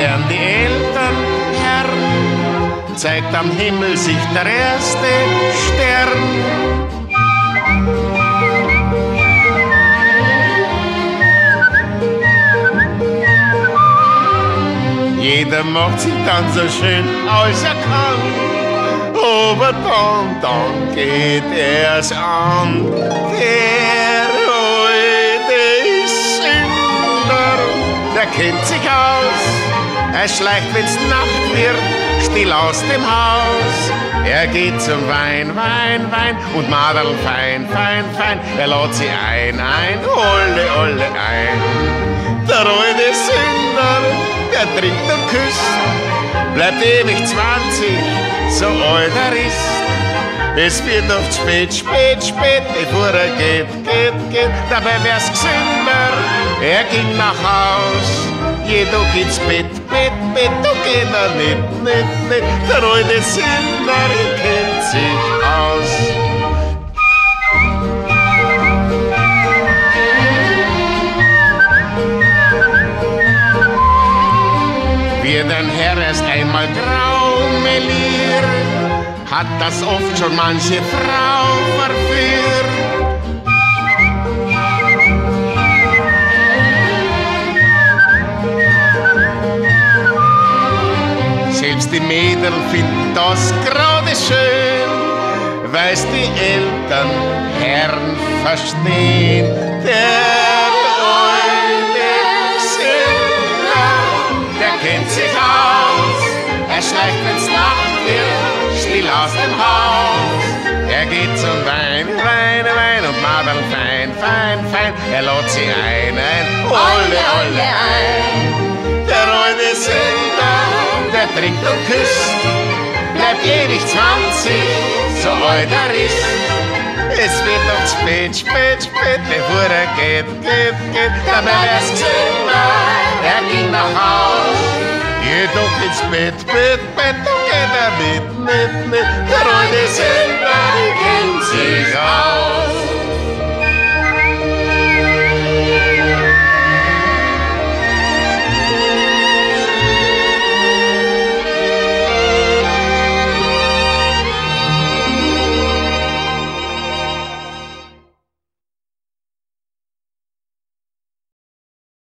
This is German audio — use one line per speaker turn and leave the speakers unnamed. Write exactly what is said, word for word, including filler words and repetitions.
wären die Eltern Herren, zeigt am Himmel sich der erste Stern. Jeder macht sich dann so schön, als er kann, aber dann, dann geht er's an. Der alte Sünder, der kennt sich aus, er schleicht, wenn's Nacht wird, still aus dem Haus. Er geht zum Wein, Wein, Wein und Maderl fein, fein, fein. Er lädt sie ein, ein, olle, olle ein. Der alte Sünder, der trinkt und küsst, bleibt ewig zwanzig, so alt er ist. Es wird oft spät, spät, spät, bevor er geht, geht, geht. Dabei wär's gesünder, er ging nach Haus. Jedoch ins Bett, Bett, Bett, da geht er nicht, nicht, nicht. Der alte Sünder, er kennt sich aus. Wird ein Herr erst einmal graumeliert, hat das oft schon manche Frau verführt. Selbst die Mädel finden das gerade schön, weil's die Eltern Herren verstehen. Der alte Sünder, der kennt sich aus, er schleicht, wenn's Nacht wird, still aus dem Haus. Er geht zum Wein, Wein, Wein und Maderl fein, fein, fein. Er lädt sie ein, ein, olle, olle ein. Der alte Sünder, der trinkt und küsst, bleibt ewig zwanzig, so alt er ist. Es wird noch spät, spät, spät, bevor er geht, geht, geht. Dabei wär's gesünder, er ging nach Haus. Jedoch ins Bett, Bett, Bett, da geht er nicht, nicht, nicht. Der alte Sünder kennt sich aus.